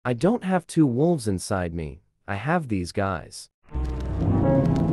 I don't have two wolves inside me, I have these guys.